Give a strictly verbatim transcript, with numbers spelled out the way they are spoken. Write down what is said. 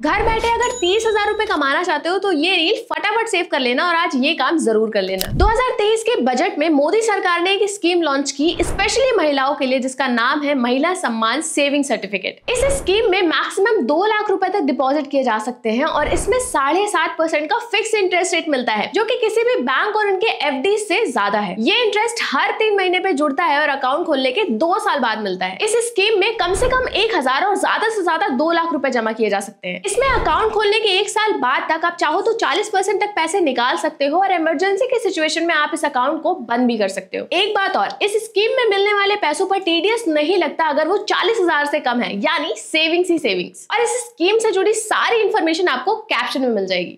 घर बैठे अगर तीस हजार रुपए कमाना चाहते हो तो ये रील फटाफट सेव कर लेना और आज ये काम जरूर कर लेना। दो हज़ार तेईस के बजट में मोदी सरकार ने एक स्कीम लॉन्च की स्पेशली महिलाओं के लिए, जिसका नाम है महिला सम्मान सेविंग सर्टिफिकेट। इस स्कीम में मैक्सिमम दो लाख रुपए तक डिपॉजिट किए जा सकते हैं और इसमें साढ़े सात परसेंट का फिक्स इंटरेस्ट रेट मिलता है, जो कि किसी भी बैंक और उनके एफडी से ज्यादा है। ये इंटरेस्ट हर तीन महीने पे जुड़ता है और अकाउंट खोलने के दो साल बाद मिलता है। इस स्कीम में कम से कम एक हजार और ज्यादा से ज्यादा दो लाख रुपए जमा किए जा सकते हैं। इसमें अकाउंट खोलने के एक साल बाद तक आप चाहो तो चालीस परसेंट तक पैसे निकाल सकते हो और इमरजेंसी की सिचुएशन में आप इस अकाउंट को बंद भी कर सकते हो। एक बात और, इस स्कीम में मिलने वाले पैसों पर टीडीएस नहीं लगता अगर वो चालीस हजार से कम है, यानी सेविंग्स ही सेविंग्स। और इस स्कीम से जुड़ी सारी इंफॉर्मेशन आपको कैप्शन में मिल जाएगी।